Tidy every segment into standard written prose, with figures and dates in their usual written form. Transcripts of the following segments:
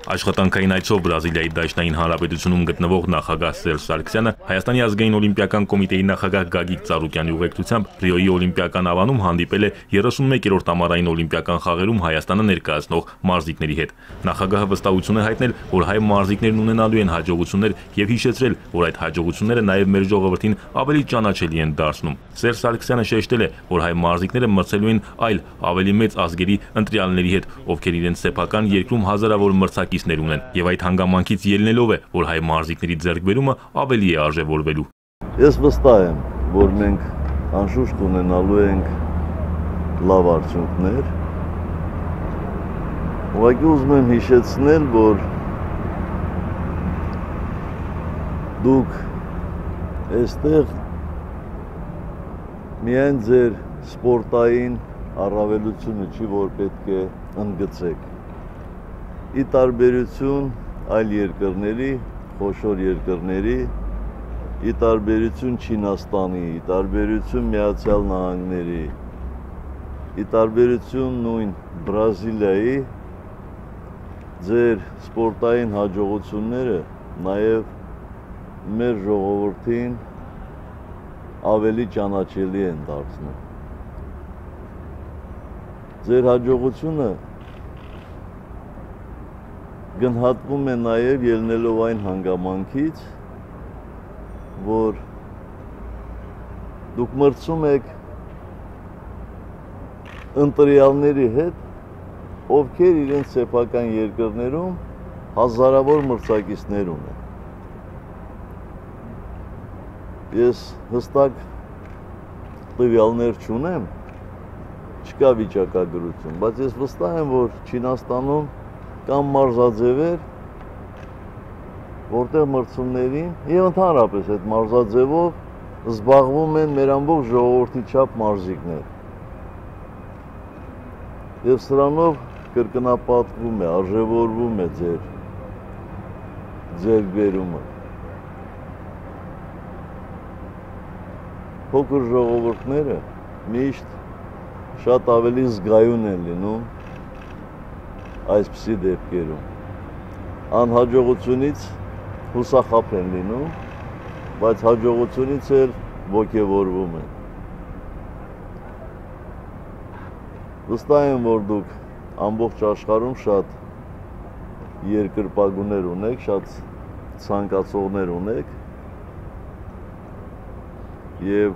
Աշխատանքային այցով Բրազիլիայի Դաշնային Հանրապետությունում գտնվող նախագահ Սերժ Սարգսյանը Հայաստանի ազգային օլիմպիական կոմիտեի նախագահ Գագիկ Ծառուկյանի ուղեկցությամբ Ռիոյի օլիմպիական ավանում հանդիպել է 31-րդ ամառային օլիմպիական խաղերում Հայաստանը ներկայացնող մարզիկների հետ։ Նախագահը վստահություն է հայտնել, որ հայ մարզիկներն ունենալու են հաջողություններ եւ հիշեցրել, որ այդ հաջողությունները նաեւ մեր ժողովրդին ավելի ճանաչելի են դարձնում։ Սերժ Սարգսյանը շեշտել է, որ հայ մարզիկները մրցելու են այլ ավելի մեծ ազգերի ընտրյալների հետ, ովքեր իրենց սեփական երկրում հազարավոր մրցակիցներ ունեն, եւ այդ հանգամանքից ելնելով է, որ հայ մարզիկների ձեռքբերումը ավելի է արժևորվելու։ Ես վստահ եմ, որ մենք անշուշտ ունենալու ենք լավ արդյունքներ։ Ուղղակի ուզում եմ հիշեցնել, որ դուք այստեղ միայն ձեր սպորտային առավելությունը չի, որ պետք է ընդգծեք։ Ի տարբերություն այլ երկրների, խոշոր երկրների, ի տարբերություն Չինաստանի, ի տարբերություն Միացյալ Նահանգների, ի տարբերություն նույն Բրազիլիայի, ձեր սպորտային հաջողությունները նաև մեր ժողովրդին ավելի ճանաչելի են դարձնում։ Ձեր հաջողությունը գնահատվում է նաև ելնելով այն հանգամանքից, որ դուք մրցում եք ընտրյալների հետ, ովքեր իրենց սեփական երկրներում հազարավոր մրցակիցներ ունեն։ Ես հստակ տվյալներ չունեմ, չկա վիճակագրություն, բայց ես վստահ եմ, որ Չինաստանում կան մարզաձևեր, որտեղ մրցումներին եւ ընդհանրապես այդ մարզաձևով զբաղվում են մեր ամբողջ ժողովրդի չափ մարզիկներ։ Եվ սրանով կրկնապատկվում է, արժևորվում է ձեր ձեռքբերումը։ Փոքր ժողովուրդները միշտ շատ ավելի զգայուն են լինում այսպիսի դեպքերում։ Անհաջողությունից հուսախաբ են լինում, բայց հաջողությունից էլ ոգևորվում են։ Վստահ եմ, որ դուք ամբողջ աշխարհում շատ երկրպագուներ ունեք, շատ ցանկացողներ ունեք եւ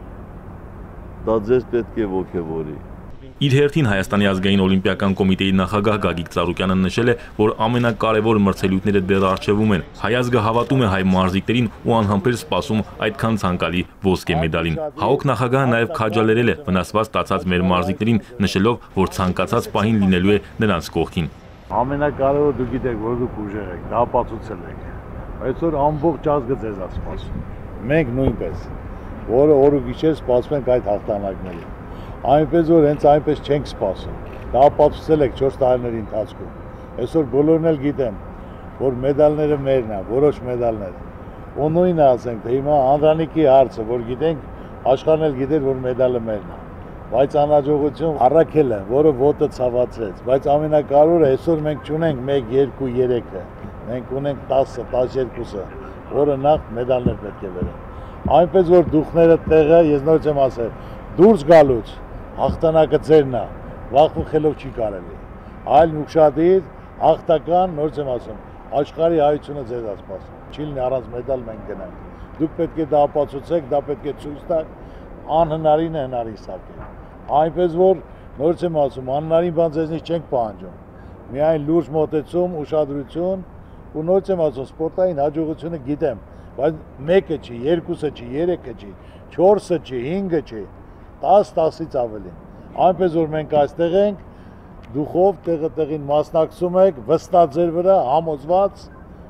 դա ձեզ պետք է ոգևորի։ Իր հերթին Հայաստանի ազգային օլիմպիական կոմիտեի նախագահ Գագիկ Ծառուկյանը նշել է, որ ամենակարևոր մրցելույթները դեռ առջևում են։ Հայ ազգը հավատում է հայ մարզիկներին ու անհամբեր սպասում այդքան ցանկալի ոսկե մեդալին։ ՀԱՕԿ նախագահը նաև քաջալերել է վնասված ստացած մեր մարզիկներին, նշելով, որ ցանկացած պահին լինելու է նրանց կողքին։ Ամենակարևորը դուք գիտեք, որ դուք ուժեղ եք, դա ապացուցել եք։ Այսօր ամբողջ ազգը ձեզ է սպասում։ Մենք նույնպես, որը օր ու գիշեր սպասում ենք այդ հաղթանակներին։ Այնպես որ հենց այնպես չենք սպասում։ Դա ապացուցել եք 4 տարիների ընթացքում։ Այսօր բոլորն էլ գիտեն, որ մեդալները մերն են, որոշ մեդալներ։ Ու նույնը ասենք, թե հիմա Անդրանիկի հարցը, որ գիտենք, աշխարհն էլ գիտեր, որ մեդալը մերն է։ Բայց անհաջողություն Առաքելը, որը ոտը ցավացրեց, բայց ամենակարևորը այսօր մենք չունենք 1, 2, 3-ը։ Մենք ունենք 10-ը, 12-ը, որը նախ մեդալներ պետք է վերեն։ Այնպես որ դուխները տեղը, ես նորից եմ ասել, դուրս գալուց հաղթանակը ձերն է, վախվախելով չի կարելի։ Այլ ուշադիր, հաղթական, նորից եմ ասում, աշխարհի հայությունը ձեզ է սպասում։ Չի լինի առանց մեդալ մենք գնանք։ Դուք պետք է դա ապացուցեք, դա պետք է ցույց տաք, անհնարին է հնարին սարքել։ Այնպես որ նորից եմ ասում, անհնարին բան ձեզնից չենք պահանջում։ Միայն լուրջ մոտեցում, ուշադրություն ու նորից եմ ասում, սպորտային հաջողությունը գիտեմ, բայց 1-ը չի, 2-ը չի, 3-ը չի, 4-ը չի, 5-ը չի, 10-10-ից ավելին։ Այնպես որ մենք այստեղ ենք, դուխով տեղին մասնակցում եք, վստահ ձեր վրա, համոզված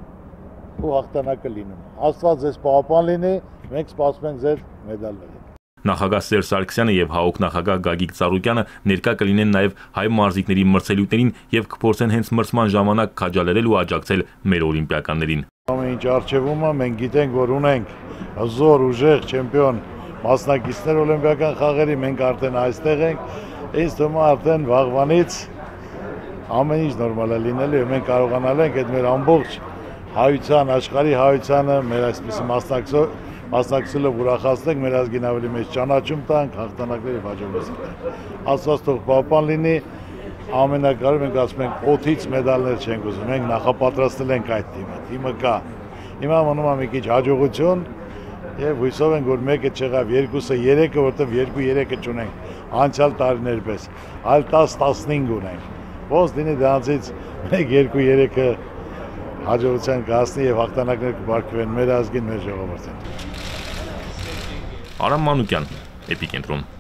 ու հաղթանակը լինում։ Աստված ձեզ պահապան լինի, մենք սպասում ենք ձեր մեդալներին։ Նախագահ Սերժ Սարգսյանը եւ ՀԱՕԿ նախագահ Գագիկ Ծառուկյանը ներկա կլինեն նաեւ հայ մարզիկների մրցելույթներին եւ կփորձեն հենց մրցման ժամանակ քաջալերել ու աջակցել մեր օլիմպիականներին։ Ամեն ինչ արժևում է, մենք գիտենք, որ ունենք հզոր, ուժեղ չեմպիոն մասնակիցներ օլիմպիական խաղերի, մենք արդեն այստեղ ենք, ինձ թվում է արդեն վաղվանից ամեն ինչ նորմալ է լինելու եւ մենք կարողանալու ենք այդ մեր ամբողջ հայության, աշխարհի հայությանը մեր այսպես մասնակցելով ուրախացնենք, մեր ազգին ավելի մեծ ճանաչում տանք, հաղթանակներ եւ հաջողություններ։ Աստված թող պահպան լինի, ամենակարևորը մենք ասում ենք օդից մեդալներ չենք ուզում, մենք նախապատրաստել ենք այդ թիմը կա։ Հիմա մնում է մի քիչ հաջողություն եւ հույսով ենք, որ մեկը չեղավ, երկուսը, երեքը, որտեվ 2-3-ը չունենք անցյալ տարիներ պես, այլ 10-15 ունենք։ Ոնց լինի դրանցից 1-2-3-ը հաջողության կհասնի եւ հաղթանակներ կբարգավեն մեր ազգին, մեր ժողովրդին։ Արամ Մանուկյան, Էպիկենտրոն։